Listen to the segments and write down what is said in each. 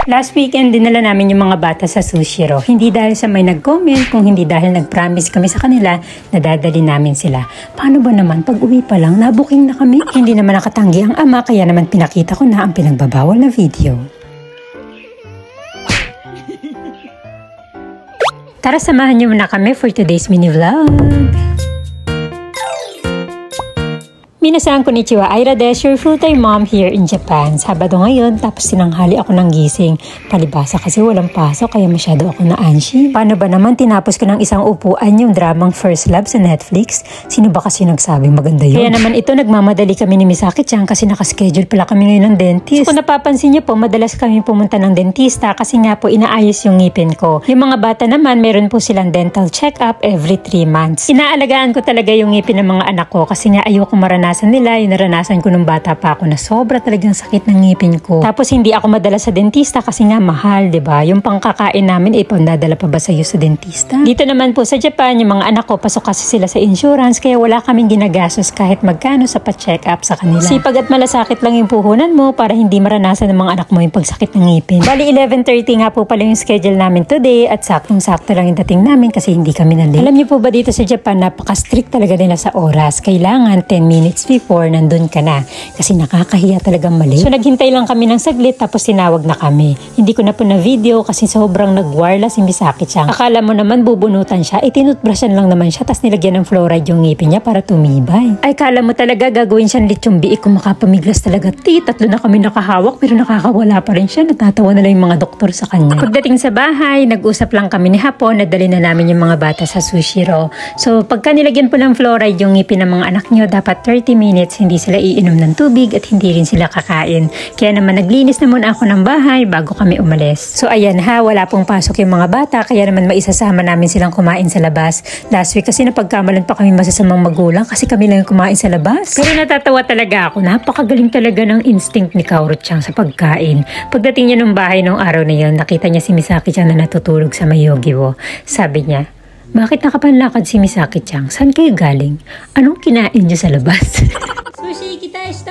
Last weekend, dinala namin yung mga bata sa Sushiro. Hindi dahil sa may nag-comment, kung hindi dahil nag-promise kami sa kanila na dadali namin sila. Paano ba naman, pag uwi pa lang, nabuking na kami? Hindi naman nakatanggi ang ama, kaya naman pinakita ko na ang pinagbabawal na video. Tara, samahan niyo muna kami for today's mini vlog. Minasan konnichiwa, Aira desu, your full-time mom here in Japan. Sabado ngayon, tapos tinanghali ako ng gising. Palibasa kasi walang pasok, kaya masyado ako na-anshi. Paano ba naman tinapos ko ng isang upuan yung dramang First Love sa Netflix? Sino ba kasi nagsabing maganda yun? Kaya naman ito, nagmamadali kami ni Misaki-chan kasi nakaschedule pala kami ngayon ng dentist. Kung napapansin niyo po, madalas kami pumunta ng dentista kasi nga po inaayos yung ngipin ko. Yung mga bata naman, meron po silang dental check-up every 3 months. Inaalagaan ko talaga yung ngipin ng mga anak ko kasi nga ayoko maranasan nila yung naranasan ko nung bata pa ako na sobra talagang sakit ng ngipin ko. Tapos hindi ako madala sa dentista kasi nga mahal, 'di ba? Yung pangkakain namin nadadala pa ba sa iyo sa dentista? Dito naman po sa Japan, yung mga anak ko pasok kasi sila sa insurance kaya wala kaming ginagastos kahit magkano sa pa-check up sa kanila. Sipag at malasakit lang yung puhunan mo para hindi maranasan ng mga anak mo yung pagsakit ng ngipin. Bali 11:30 nga po pala yung schedule namin today at saktong-sakto lang yung dating namin kasi hindi kami na late. Alam niyo po ba dito sa Japan, napaka-strict talaga nila sa oras. Kailangan 10 minutes before nandun ka na kasi nakakahiya talagang mali. So naghintay lang kami ng saglit tapos tinawag na kami. Hindi ko na po na video kasi sobrang nag-wireless si Misaki-chan. Akala mo naman bubunutan siya, tinutbrushan lang naman siya tapos nilagyan ng fluoride yung ngipin niya para tumibay. Ay kala mo talaga gagawin siyang lechong biik kung makapamiglas talaga. Tatlo na kami nakahawak pero nakakawala pa rin siya. Natatawa na lang yung mga doktor sa kanya. Pagdating sa bahay, nag-usap lang kami ni Hapon na dali na namin yung mga bata sa Sushiro. So pagka nilagyan po ng fluoride yung ngipin ng mga anak niyo, dapat 30 minutes hindi sila iinom ng tubig at hindi rin sila kakain. Kaya naman naglinis na muna ako ng bahay bago kami umalis. So ayan ha, wala pong pasok yung mga bata kaya naman maisasama namin silang kumain sa labas. Last week kasi napagkamalan pa kami masasamang magulang kasi kami lang yung kumain sa labas. Pero natatawa talaga ako, napakagaling talaga ng instinct ni Kaoru-chan sa pagkain. Pagdating niya ng bahay nung araw na yun, nakita niya si Misaki-chan na natutulog sa Mayogiwo. Sabi niya, bakit nakapanlakad si Misaki-chan? Saan kayo galing? Anong kinain niyo sa labas? Sushi kita shita!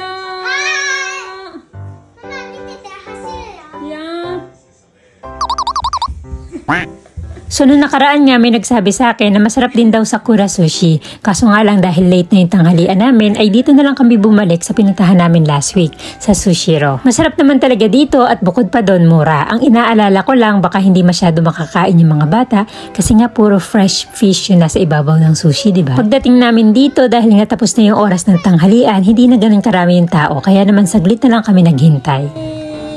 So nung nakaraan nga may nagsabi sa akin na masarap din daw sa Kura Sushi. Kaso nga lang dahil late na yung tanghalian namin ay dito na lang kami bumalik sa pinuntahan namin last week sa Sushiro. Masarap naman talaga dito at bukod pa doon mura. Ang inaalala ko lang baka hindi masyado makakain yung mga bata kasi nga puro fresh fish yun nasa ibabaw ng sushi, diba? Pagdating namin dito dahil nga tapos na yung oras ng tanghalian, hindi na ganun karami yung tao kaya naman saglit na lang kami naghintay.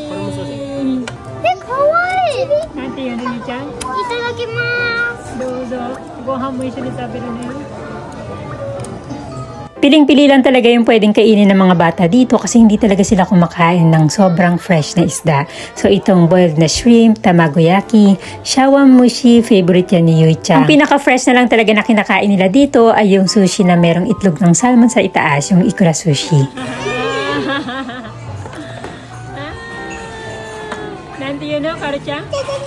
Piling-pili lang talaga yung pwedeng kainin ng mga bata dito kasi hindi talaga sila kumakain ng sobrang fresh na isda. So itong boiled na shrimp, tamagoyaki, shawamushi, favorite yan ni Yui-chan. Ang pinaka-fresh na lang talaga na kinakain nila dito ay yung sushi na merong itlog ng salmon sa itaas, yung ikura sushi. Nandiyo no, Karu-chan?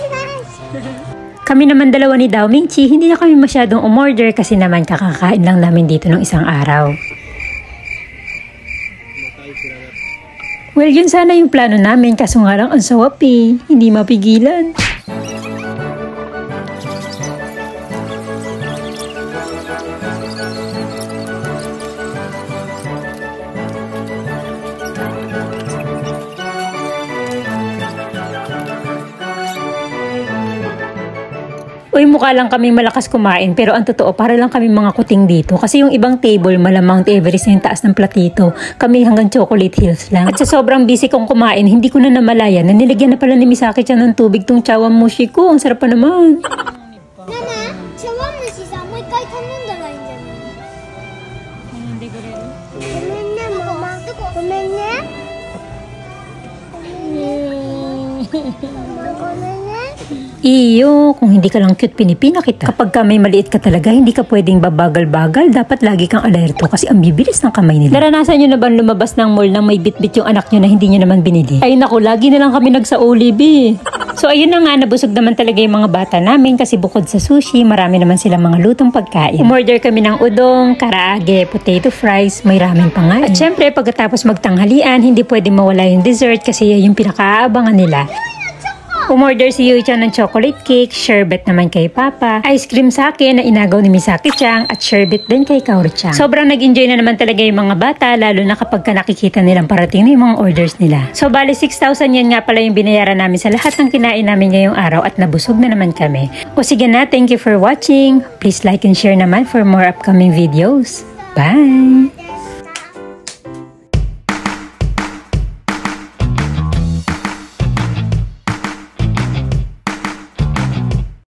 Kami naman dalawa ni Dao Mingchi, hindi na kami masyadong umorder kasi naman kakakain lang namin dito ng isang araw. Well, yun sana yung plano namin kaso nga lang ang sawap hindi mapigilan. Uy, mukha lang kaming malakas kumain pero ang totoo para lang kami mga kuting dito kasi yung ibang table malamang Everest na yung taas ng platito, kami hanggang Chocolate Hills lang. At sa sobrang busy kong kumain, hindi ko na namalayan na nilagyan na pala ni Misaki-chan ng tubig tong chawanmushi ko. Ang sarap pa naman. Nana, chawanmushi sa mo ikai tanonda ra inja. Hindi ko rin. Gomen ne, mama. Gomen ne. Gomen ne. Iyo, kung hindi ka lang cute, pinipina kita. Kapag ka may maliit ka talaga, hindi ka pwedeng babagal-bagal. Dapat lagi kang alerto kasi ang bibilis ng kamay nila. Naranasan nyo na ba lumabas ng mall nang may bit-bit yung anak nyo na hindi nyo naman binili? Ay naku, lagi na lang kami nagsaulib So ayun na nga, nabusog naman talaga yung mga bata namin kasi bukod sa sushi, marami naman silang mga lutong pagkain. Umorder kami ng udong, karaage, potato fries, may ramen pa nga. At syempre, pagkatapos magtanghalian, hindi pwedeng mawala yung dessert kasi yung pinakaabangan nila. Umorder si Yui-chan ng chocolate cake, sherbet naman kay Papa, ice cream sa akin na inagaw ni Misaki-chan at sherbet din kay Kaoru-chan. Sobrang nag-enjoy na naman talaga yung mga bata, lalo na kapag nakikita nilang parating na yung mga orders nila. So bali 6,000 yan nga pala yung binayaran namin sa lahat ng kinain namin ngayong araw at nabusog na naman kami. O sige na, thank you for watching. Please like and share naman for more upcoming videos. Bye!